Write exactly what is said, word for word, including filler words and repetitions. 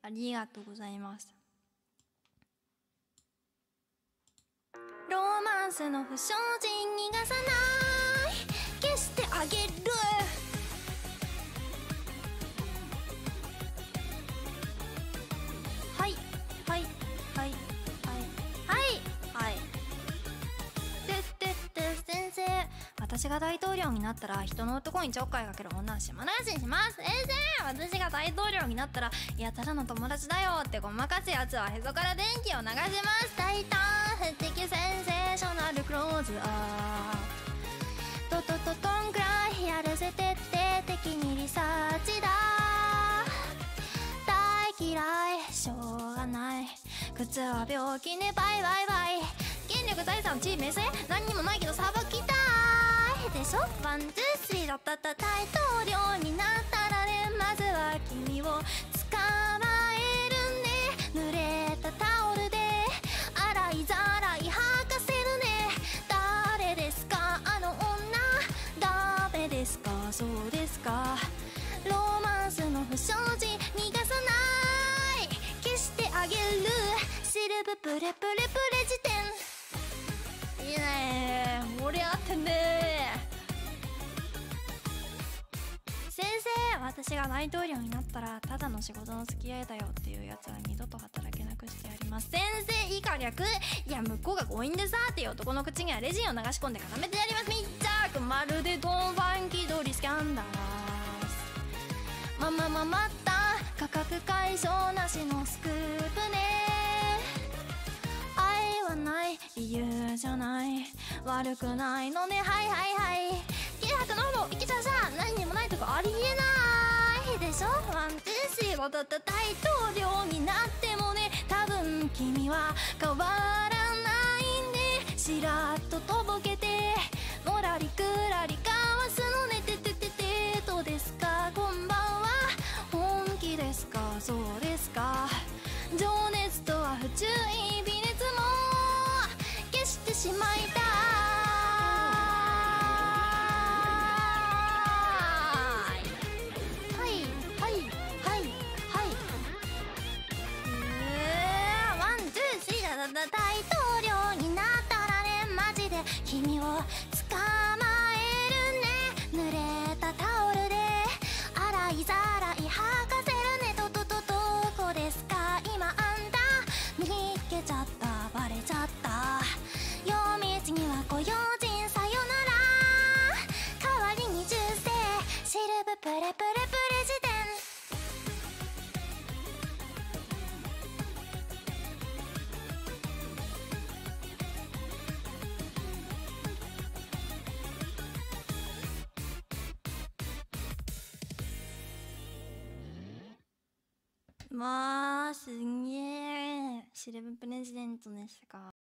ありがとうございます。ロマンスの不祥事逃がさない消してあげる。はいはいはいはいはいはいででで先生、私が大統領になったら人の男にちょっかいかける女は島流しにします。先生、私が大統領になったらいやただの友達だよってごまかすやつはへそから電気を流します。大胆不敵センセーショナルクローズアップととととんくらいやらせてって敵にリサーチだ。大嫌いしょうがない靴は病気ねバイバイバイ。権力財産地位名声何にもないけどさばきたいでしょ。ワンツースリーだったった大統領になったらね、まずは君を捕まえるね。濡れたタオルで洗いざらい吐かせるね。誰ですかあの女、ダメですかそうですか。ロマンスの不祥事逃がさない消してあげる。シルブプレプレプレジテン。いいね盛り上がってんね。先生、私が大統領になったらただの仕事の付き合いだよっていうやつは二度と働けなくしてやります。先生、以下略。いや向こうが強引でさっていう男の口にはレジンを流し込んで固めてやります。密着まるでドンファン気取りスキャンダラス。ままままた価格解消なしのスクープね。愛はない理由じゃない悪くないのね。はいはいはい。軽薄なほど生きちゃうさ何にもないとこありえないでしょ。ワンツースリーを取った大統領になってもね、多分君は変わらないんで。しらっととぼけてのらりくらりかわすのね。ててててどうですかこんばんは。本気ですかそうですか。情熱とは不注意微熱も消してしまいたい。はいはいはいはいえー、ワンツースリーだだだ大統領になったらね、マジで君を捕まえるね。濡れたタオルで洗いざらい吐かせるね。とととどこですか今あんた見っけちゃったバレちゃった。夜道にはご用心さよなら。代わりに銃声シルブプレプレプレジデン。まあすんげえシルブプレジデントでしたか。